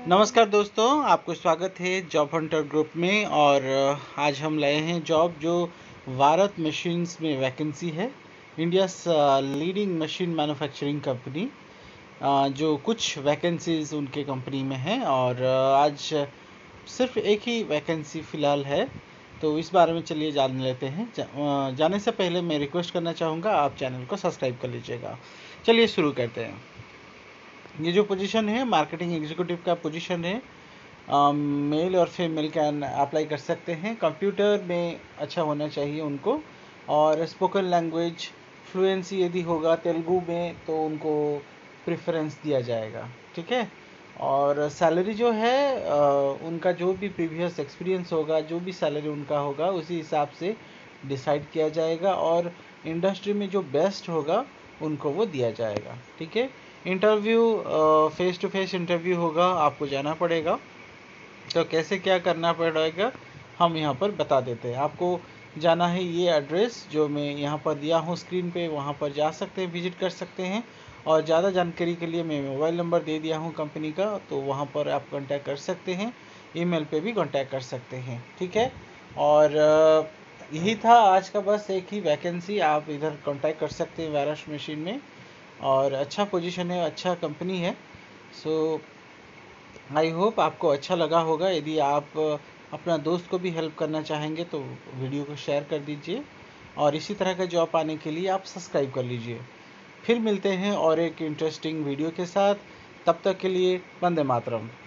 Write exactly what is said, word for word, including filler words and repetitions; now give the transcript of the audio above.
नमस्कार दोस्तों, आपको स्वागत है जॉब हंटर ग्रुप में। और आज हम लाए हैं जॉब जो भारत मशीन्स में वैकेंसी है। India leading machine manufacturing company, जो कुछ वैकेंसीज उनके कंपनी में हैं और आज सिर्फ एक ही वैकेंसी फ़िलहाल है, तो इस बारे में चलिए जान लेते हैं। जा, जाने से पहले मैं रिक्वेस्ट करना चाहूँगा, आप चैनल को सब्सक्राइब कर लीजिएगा। चलिए शुरू करते हैं। ये जो पोजीशन है मार्केटिंग एग्जीक्यूटिव का पोजीशन है। मेल और फीमेल कैन अप्लाई कर सकते हैं। कंप्यूटर में अच्छा होना चाहिए उनको, और स्पोकन लैंग्वेज फ्लुएंसी यदि होगा तेलुगु में तो उनको प्रेफरेंस दिया जाएगा, ठीक है। और सैलरी जो है आ, उनका जो भी प्रीवियस एक्सपीरियंस होगा, जो भी सैलरी उनका होगा उसी हिसाब से डिसाइड किया जाएगा, और इंडस्ट्री में जो बेस्ट होगा उनको वो दिया जाएगा, ठीक है। Interview face to face interview होगा, आपको जाना पड़ेगा। तो कैसे क्या करना पड़ेगा हम यहाँ पर बता देते हैं। आपको जाना है ये एड्रेस जो मैं यहाँ पर दिया हूँ स्क्रीन पे, वहाँ पर जा सकते हैं, विजिट कर सकते हैं। और ज़्यादा जानकारी के लिए मैं मोबाइल नंबर दे दिया हूँ कंपनी का, तो वहाँ पर आप कांटेक्ट कर सकते हैं। ईमेल पे भी कांटेक्ट कर सकते हैं, ठीक है। और यही था आज का, बस एक ही वैकेंसी, आप इधर कांटेक्ट कर सकते हैं वायरस मशीन में। और अच्छा पोजीशन है, अच्छा कंपनी है। सो आई होप आपको अच्छा लगा होगा। यदि आप अपना दोस्त को भी हेल्प करना चाहेंगे तो वीडियो को शेयर कर दीजिए, और इसी तरह का जॉब पाने के लिए आप सब्सक्राइब कर लीजिए। फिर मिलते हैं और एक इंटरेस्टिंग वीडियो के साथ। तब तक के लिए वंदे मातरम।